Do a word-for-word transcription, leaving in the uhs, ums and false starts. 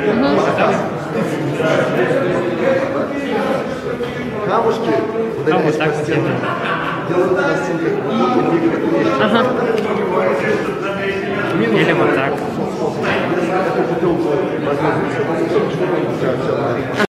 Угу. Камушки, А вот так вот делают. делают пластинкой, Ага. Или вот так.